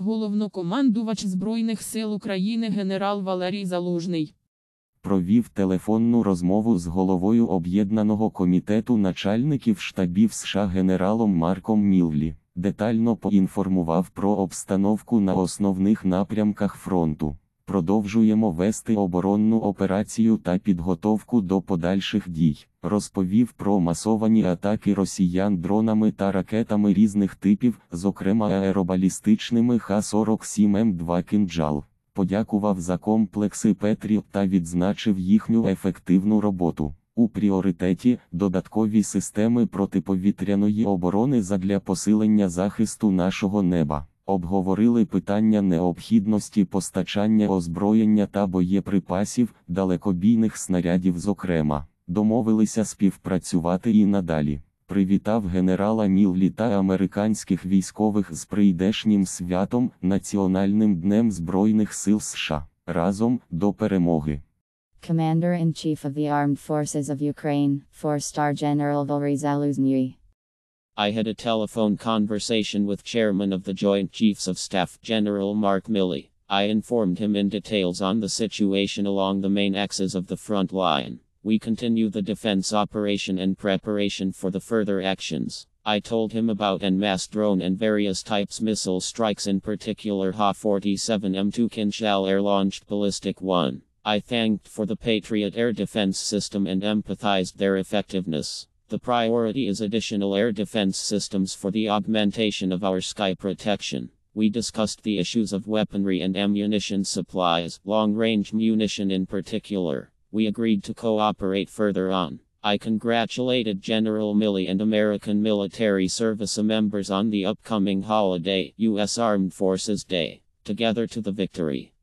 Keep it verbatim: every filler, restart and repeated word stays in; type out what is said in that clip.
Головнокомандувач Збройних сил України генерал Валерій Залужний провів телефонну розмову з головою Об'єднаного комітету начальників штабів США генералом Марком Міллі. Детально поінформував про обстановку на основних напрямках фронту. Продовжуємо вести оборонну операцію та підготовку до подальших дій. Розповів про масовані атаки росіян дронами та ракетами різних типів, зокрема аеробалістичними Х сорок сім М два «Кинджал». Подякував за комплекси Петріот та відзначив їхню ефективну роботу. У пріоритеті – додаткові системи протиповітряної оборони задля посилення захисту нашого неба. Обговорили питання необхідності постачання озброєння та боєприпасів, далекобійних снарядів зокрема. Домовилися співпрацювати і надалі. Привітав генерала Міллі та американських військових з прийдешнім святом – Національним днем Збройних сил США. Разом до перемоги. Commander-in-Chief of the Armed Forces of Ukraine, four-star General Valery Zaluzhnyi. I had a telephone conversation with Chairman of the Joint Chiefs of Staff, General Mark Milley. I informed him in details on the situation along the main axes of the front line. We continue the defense operation and preparation for the further actions. I told him about en masse drone and various types missile strikes, in particular H A forty-seven M two Kinjal air-launched ballistic one. I thanked for the Patriot air defense system and empathized their effectiveness. The priority is additional air defense systems for the augmentation of our sky protection. We discussed the issues of weaponry and ammunition supplies, long-range munition in particular. We agreed to cooperate further on. I congratulated General Milley and American military service members on the upcoming holiday, U S Armed Forces Day. Together to the victory.